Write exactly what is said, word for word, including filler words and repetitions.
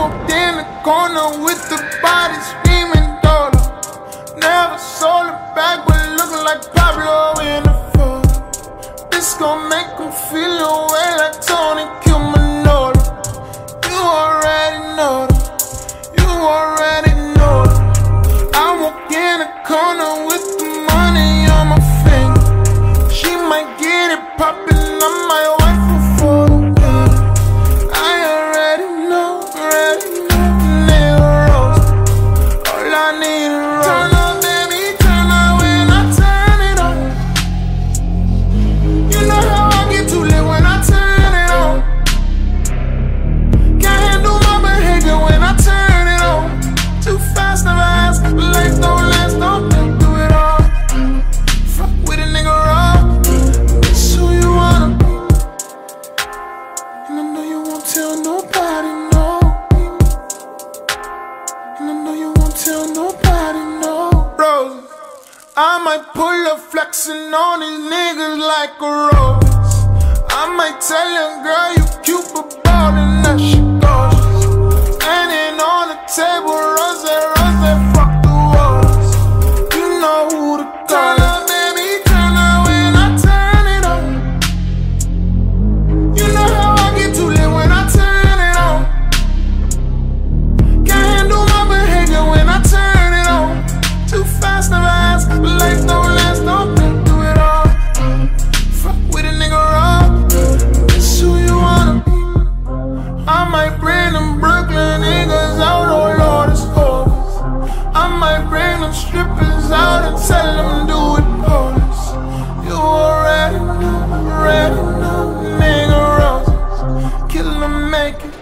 walked in the corner with the body screaming dollar. Never sold it back, but looking like Pablo in the photo. This gon' make him feel away like Tony Cumanolo. You already know that. You already know that. I walk in the corner with the money on my finger. She might get it poppin', I might wife her for the win. I already know, already know, nigga roast. All I need is roast. Turn up, baby, turn up when I turn it on. You know how I get too lit when I turn it on. Can't handle my behavior when I turn it on. Too fast, never ask, life don't last, don't think do it all. Fuck with a nigga raw, it's who you wanna be. And I know you won't tell nobody, no. And I know you won't tell nobody, no. Roses, I might pull up flexing on these niggas like a rose. I might tell your girl you cute but ballin', that shit gorgeous. Standing on the table, rose, rose, fuck the walls. You know who to call. Turn up, baby, turn up when I turn it on. You know how I get too lit when I turn it on. Can't handle my behavior when I turn it on. Too fast, never ask, life don't last, don't think do it all. Fuck with a nigga raw, it's who you wanna be. I might bring them Brooklyn niggas out, oh Lord, it's hopeless. I might bring them strippers out and tell them do it police. You already know, already know, nigga roses, kill them, make it.